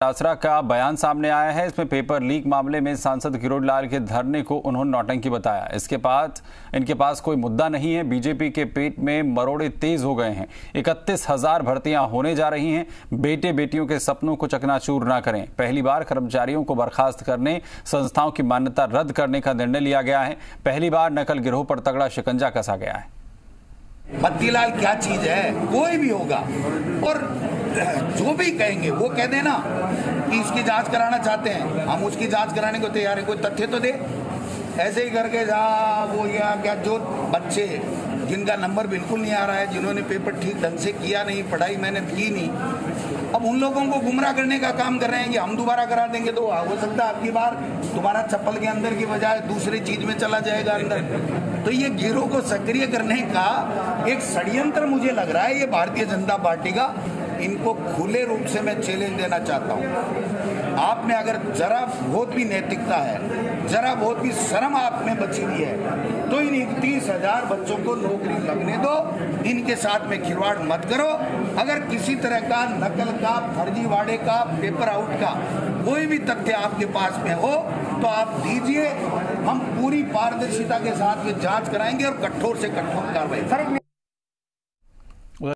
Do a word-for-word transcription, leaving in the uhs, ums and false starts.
आसरा का बयान सामने आया है। इसमें पेपर लीक मामले में सांसद किरोड़ीलाल के धरने को उन्होंने नौटंकी बताया। इसके बाद इनके पास कोई मुद्दा नहीं है। बीजेपी के पेट में मरोड़े तेज हो गए हैं। इकतीस हजार भर्तियां होने जा रही हैं। बेटे बेटियों के सपनों को चकनाचूर ना करें। पहली बार कर्मचारियों को बर्खास्त करने, संस्थाओं की मान्यता रद्द करने का निर्णय लिया गया है। पहली बार नकल गिरोह पर तगड़ा शिकंजा कसा गया है। बत्तीलाल क्या चीज है, कोई भी होगा और जो भी कहेंगे वो कह देना कि इसकी जांच कराना चाहते हैं, हम उसकी जांच कराने को तैयार हैं। कोई तथ्य तो दे। ऐसे ही करके जा वो या क्या जो बच्चे जिनका नंबर बिल्कुल नहीं आ रहा है, जिन्होंने पेपर ठीक ढंग से किया नहीं, पढ़ाई मेहनत की नहीं, अब उन लोगों को गुमराह करने का काम कर रहे हैं कि हम दोबारा करा देंगे। तो हो सकता है आपकी बार तुम्हारा चप्पल के अंदर की बजाय दूसरी चीज में चला जाएगा अंदर। तो ये गिरोह को सक्रिय करने का एक षड्यंत्र मुझे लग रहा है ये भारतीय जनता पार्टी का। इनको खुले रूप से मैं चैलेंज देना चाहता हूँ। आप में अगर जरा बहुत भी नैतिकता है, जरा बहुत भी शर्म आप में बची हुई है, तो इन इकतीस हजार बच्चों को नौकरी लगने दो। इनके साथ में खिलवाड़ मत करो। अगर किसी तरह का नकल का, फर्जीवाड़े का, पेपर आउट का कोई भी तथ्य आपके पास में हो तो आप दीजिए। हम पूरी पारदर्शिता के साथ में जांच कराएंगे और कठोर से कठोर कार्रवाई।